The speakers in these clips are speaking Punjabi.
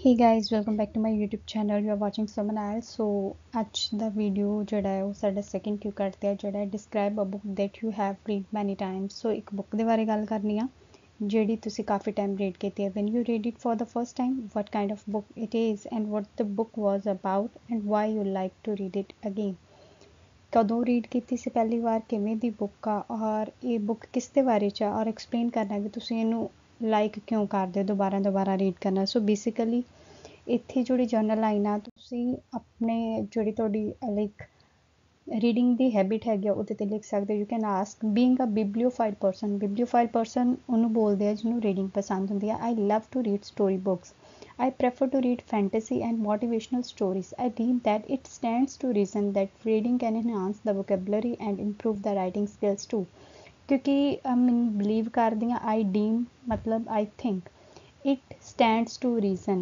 Hey guys, welcome back to my YouTube channel. You are watching Someone Else. So ਅੱਜ ਦਾ ਵੀਡੀਓ ਜਿਹੜਾ ਹੈ ਉਹ ਸਾਡਾ ਸੈਕਿੰਡ ਕਿਊ ਕੱਟ ਤੇ ਜਿਹੜਾ describe a book that you have read many times. So ਇੱਕ ਬੁੱਕ ਦੇ ਬਾਰੇ ਗੱਲ ਕਰਨੀ ਆ ਜਿਹੜੀ ਤੁਸੀਂ ਕਾਫੀ ਟਾਈਮ ਰੀਡ ਕੀਤੀ ਹੈ. When you read it for the first time, what kind of book it is and what the book was about and why you like to read it again. ਕਦੋਂ ਰੀਡ ਕੀਤੀ ਸੀ ਪਹਿਲੀ ਵਾਰ, ਕਿਵੇਂ ਦੀ ਬੁੱਕ ਆ ਔਰ ਇਹ ਬੁੱਕ ਕਿਸ ਦੇ ਬਾਰੇ ਚ ਆ ਔਰ ਐਕਸਪਲੇਨ ਕਰਨਾ ਕਿ ਤੁਸੀਂ ਇਹਨੂੰ ਲਾਈਕ ਕਿਉਂ ਕਰਦੇ ਹੋ ਦੁਬਾਰਾ ਰੀਡ ਕਰਨਾ. ਸੋ ਬੇਸਿਕਲੀ ਇੱਥੇ ਜਿਹੜੀ ਜਰਨਲ ਲਾਈਨ ਆ ਤੁਸੀਂ ਆਪਣੇ ਜਿਹੜੀ ਤੁਹਾਡੀ ਲਾਈਕ ਰੀਡਿੰਗ ਦੀ ਹੈਬਿਟ ਹੈਗੀ ਆ ਉਹਦੇ 'ਤੇ ਲਿਖ ਸਕਦੇ ਹੋ. You can ask being a bibliophile person ਉਹਨੂੰ ਬੋਲਦੇ ਆ ਜਿਹਨੂੰ ਰੀਡਿੰਗ ਪਸੰਦ ਹੁੰਦੀ ਆ. I love to read story books. I prefer to read fantasy and motivational stories. I deem that it stands to reason that reading can enhance the vocabulary and improve the writing skills too. क्योंकि मैं believe करदी हाँ I deem मतलब I think it stands to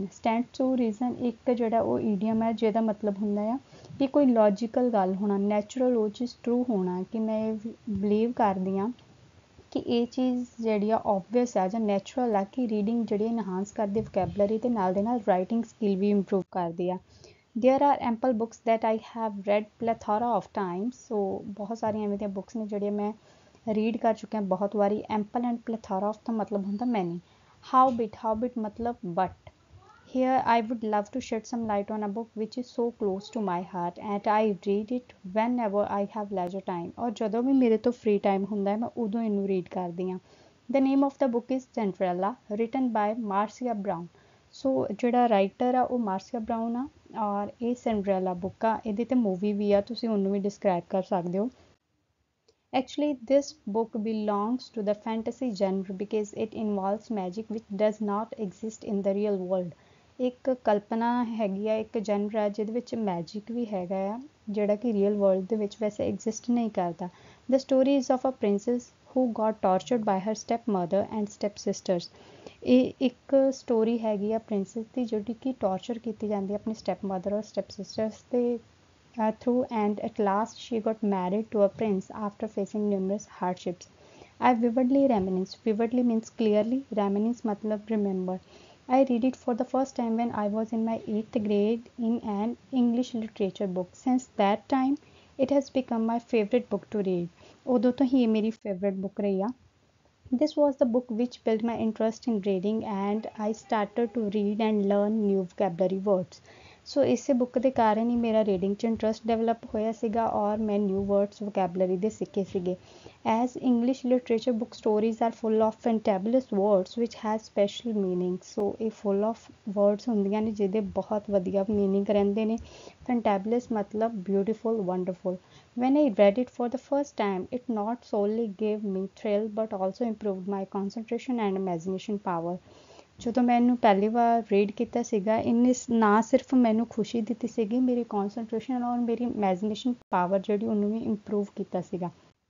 reason एक जोड़ा वो idiom है जिहदा मतलब हुंदा आ कि कोई logical गल होना, natural वो चीज़ true होना कि मैं believe करदी हाँ कि ਇਹ ਚੀਜ਼ ਜਿਹੜੀ ਆ ਓਬਵੀਅਸ ਆ ਜਾਂ ਨੈਚੁਰਲ ਆ ਕਿ ਰੀਡਿੰਗ ਜਿਹੜੀ ਇਨਹਾਂਸ ਕਰਦੀ ਵੋਕੈਬਲਰੀ ਅਤੇ ਨਾਲ ਦੇ ਨਾਲ ਰਾਈਟਿੰਗ ਸਕਿੱਲ ਵੀ ਇੰਪਰੂਵ ਕਰਦੀ ਆ. There are ample books that I have read plethora of time. So ਬਹੁਤ ਸਾਰੀਆਂ ਐਵੇਂ ਦੀਆਂ ਬੁੱਕਸ ਨੇ ਜਿਹੜੀਆਂ ਮੈਂ ਰੀਡ ਕਰ ਚੁੱਕਿਆ ਬਹੁਤ ਵਾਰੀ. ਐਂਪਲ ਐਂਡ ਪਲੈਥੋਰਾ ਆਫ ਦਾ ਮਤਲਬ ਹੁੰਦਾ ਮੈਨੀ. ਹਾਊ ਬਿਟ ਮਤਲਬ but. Here I would love to shed some light on a book which is so close to my heart and I read it whenever I have leisure time. और ਜਦੋਂ ਵੀ ਮੇਰੇ ਤੋਂ free time ਹੁੰਦਾ ਹੈ ਮੈਂ ਉਦੋਂ ਇਹਨੂੰ read ਕਰਦੀ ਹਾਂ. The name of the book is Cinderella, written by Marcia Brown. So ਜਿਹੜਾ ਰਾਈਟਰ ਆ ਉਹ ਮਾਰਸੀਆ ਬਰਾਊਨ ਆ ਔਰ ਇਹ Cinderella book ਆ. ਇਹਦੇ ਤੇ ਮੂਵੀ ਵੀ ਆ, ਤੁਸੀਂ ਉਹਨੂੰ ਵੀ ਡਿਸਕ੍ਰਾਈਬ ਕਰ ਸਕਦੇ ਹੋ. Actually, this book belongs to the fantasy genre because it involves magic which does not exist in the real world. ਇੱਕ ਕਲਪਨਾ ਹੈਗੀ ਆ, ਇੱਕ ਜਨਰ ਆ ਜਿਹਦੇ ਵਿੱਚ ਮੈਜਿਕ ਵੀ ਹੈਗਾ ਆ ਜਿਹੜਾ ਕਿ ਰੀਅਲ ਵਰਲਡ ਦੇ ਵਿੱਚ ਵੈਸੇ ਐਗਜ਼ਿਸਟ ਨਹੀਂ ਕਰਦਾ. The story is of a princess who got tortured by her step mother and step sisters. ਇਹ ਇੱਕ ਸਟੋਰੀ ਹੈਗੀ ਆ ਪ੍ਰਿੰਸੈਸ ਦੀ ਜਿਹੜੀ ਕਿ ਟਾਰਚਰ ਕੀਤੀ ਜਾਂਦੀ ਹੈ ਆਪਣੀ ਸਟੈਪ ਮਦਰ ਔਰ ਸਟੈਪ ਸਿਸਟਰਸ ਦੇ through and at last she got married to a prince after facing numerous hardships. I vividly reminisce. Vividly means clearly. Reminisce matlab remember. I read it for the first time when I was in my 8th grade in an English literature book. Since that time, it has become my favorite book to read. ਉਦੋਂ ਤੋਂ ਹੀ ਇਹ ਮੇਰੀ favorite book ਰਹੀ ਆ. This was the book which built my interest in reading and I started to read and learn new vocabulary words. ਸੋ ਇਸੇ ਬੁੱਕ ਦੇ ਕਾਰਨ ਹੀ ਮੇਰਾ ਰੀਡਿੰਗ 'ਚ ਇੰਟਰਸਟ ਡਿਵੈਲਪ ਹੋਇਆ ਸੀਗਾ ਔਰ ਮੈਂ ਨਿਊ ਵਰਡਸ ਵੋਕੈਬਲਰੀ ਦੇ ਸਿੱਖੇ ਸੀਗੇ. As English literature book stories are full of fantabulous words which has special meaning. So ਇਹ ਫੁੱਲ ਆਫ ਵਰਡਸ ਹੁੰਦੀਆਂ ਨੇ ਜਿਹਦੇ ਬਹੁਤ ਵਧੀਆ ਮੀਨਿੰਗ ਰਹਿੰਦੇ ਨੇ. ਫੈਂਟੈਬੂਲਸ ਮਤਲਬ beautiful, wonderful. When I read it for the first time, it not solely gave me thrill but also improved my concentration and imagination power. ਜਦੋਂ ਮੈਂ ਇਹਨੂੰ ਪਹਿਲੀ ਵਾਰ ਰੀਡ ਕੀਤਾ ਸੀਗਾ ਇਹਨੇ ਨਾ ਸਿਰਫ ਮੈਨੂੰ ਖੁਸ਼ੀ ਦਿੱਤੀ ਸੀਗੀ, ਮੇਰੀ ਕੌਨਸਨਟ੍ਰੇਸ਼ਨ ਔਰ ਮੇਰੀ ਇਮੈਜੀਨੇਸ਼ਨ ਪਾਵਰ ਜਿਹੜੀ ਉਹਨੂੰ ਵੀ ਇੰਪਰੂਵ ਕੀਤਾ ਸੀਗਾ.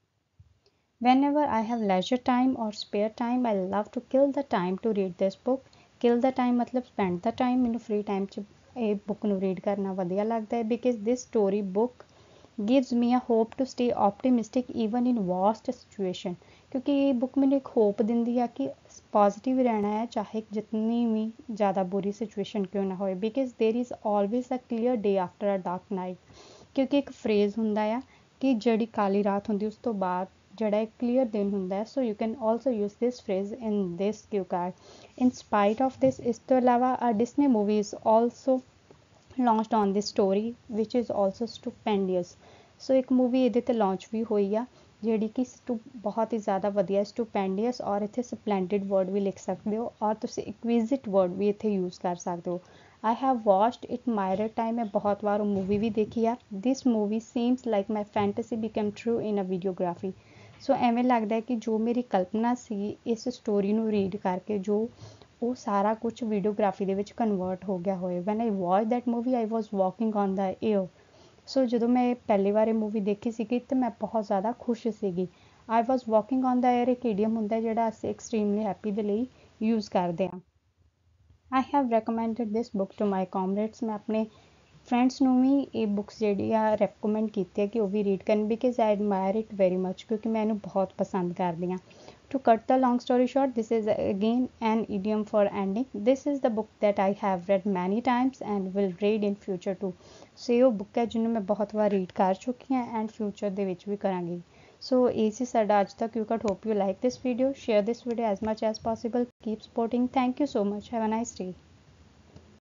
Whenever I have leisure time or spare time, I love to kill the time to read this book. Kill the time ਮਤਲਬ spend the time. ਮੈਨੂੰ ਫ੍ਰੀ ਟਾਈਮ 'ਚ ਇਹ ਬੁੱਕ ਨੂੰ ਰੀਡ ਕਰਨਾ ਵਧੀਆ ਲੱਗਦਾ ਹੈ because this story book gives me a hope to stay optimistic even in worst situation. ਕਿਉਂਕਿ ਇਹ ਬੁੱਕ ਮੈਨੂੰ ਇੱਕ ਹੋਪ ਦਿੰਦੀ ਆ ਕਿ ਪੋਜ਼ੀਟਿਵ ਰਹਿਣਾ ਹੈ ਚਾਹੇ ਜਿਤਨੀ ਵੀ ਜ਼ਿਆਦਾ ਬੁਰੀ ਸਿਚੁਏਸ਼ਨ ਕਿਉਂ ਨਾ ਹੋਏ because there is always a clear day after a dark night. ਕਿਉਂਕਿ ਇੱਕ ਫਰੇਜ਼ ਹੁੰਦਾ ਆ ਕਿ ਜਿਹੜੀ ਕਾਲੀ ਰਾਤ ਹੁੰਦੀ ਉਸ ਤੋਂ ਬਾਅਦ ਜਿਹੜਾ ਇੱਕ ਕਲੀਅਰ ਦਿਨ ਹੁੰਦਾ ਹੈ. So you can also use this phrase in this Q card. In spite of this ਇਸ ਤੋਂ ਇਲਾਵਾ a Disney movie is also launched on this story which is also stupendous. So ਇੱਕ ਮੂਵੀ ਇਹਦੇ 'ਤੇ ਲਾਂਚ ਵੀ ਹੋਈ ਆ ਜਿਹੜੀ ਕਿ ਬਹੁਤ ਹੀ ਜ਼ਿਆਦਾ ਵਧੀਆ ਸਟੂਪੈਂਡੀਅਸ ਔਰ ਇੱਥੇ ਸਪਲੈਂਡਿਡ ਵਰਡ ਵੀ ਲਿਖ ਸਕਦੇ ਹੋ ਔਰ ਤੁਸੀਂ ਇਕਵਿਜ਼ਿਟ ਵਰਡ ਵੀ ਇੱਥੇ ਯੂਜ਼ ਕਰ ਸਕਦੇ ਹੋ. I have watched it myriad time. ਮੈਂ ਬਹੁਤ ਵਾਰ ਉਹ ਮੂਵੀ ਵੀ ਦੇਖੀ ਆ. This movie seems like my fantasy become true in a videography. So ਐਵੇਂ ਲੱਗਦਾ ਹੈ ਕਿ ਜੋ ਮੇਰੀ ਕਲਪਨਾ ਸੀ ਇਸ ਸਟੋਰੀ ਨੂੰ ਰੀਡ ਕਰਕੇ ਜੋ ਉਹ ਸਾਰਾ ਕੁਛ ਵੀਡੀਓਗ੍ਰਾਫੀ ਦੇ ਵਿੱਚ ਕਨਵਰਟ ਹੋ ਗਿਆ ਹੋਏ. When I watch that movie I was walking on the air. So ਜਦੋਂ ਮੈਂ ਪਹਿਲੀ ਵਾਰ ਇਹ ਮੂਵੀ ਦੇਖੀ ਸੀਗੀ ਤਾਂ ਮੈਂ ਬਹੁਤ ਜ਼ਿਆਦਾ ਖੁਸ਼ ਸੀਗੀ. I was walking on the air ਇੱਕ ਈਡੀਅਮ ਹੁੰਦਾ ਜਿਹੜਾ ਅਸੀਂ ਐਕਸਟ੍ਰੀਮਲੀ ਹੈਪੀ ਦੇ ਲਈ ਯੂਜ਼ ਕਰਦੇ ਹਾਂ. I have recommended this book to my comrades. ਮੈਂ ਆਪਣੇ ਫਰੈਂਡਸ ਨੂੰ ਵੀ ਇਹ ਬੁੱਕਸ ਜਿਹੜੀ ਆ ਰੈਕਮੈਂਡ ਕੀਤੀ ਹੈ ਕਿ ਉਹ ਵੀ ਰੀਡ ਕਰਨ because I admire it very much ਕਿਉਂਕਿ ਮੈਂ ਇਹਨੂੰ ਬਹੁਤ ਪਸੰਦ ਕਰਦੀ ਹਾਂ. To cut the long story short, this is again an idiom for ending. This is the book that I have read many times and will read in future too. So ਇਹ ਬੁੱਕ ਹੈ ਜਿਹਨੂੰ ਮੈਂ ਬਹੁਤ ਵਾਰ ਰੀਡ ਕਰ ਚੁੱਕੀ ਹਾਂ ਐਂਡ ਫਿਊਚਰ ਦੇ ਵਿੱਚ ਵੀ ਕਰਾਂਗੀ। ਸੋ ਇਹ ਸੀ ਸਾਡਾ ਅੱਜ ਦਾ ਕਿਊਕਟ। Hope you like this video. Share this video as much as possible. Keep supporting. Thank you so much. Have a nice day.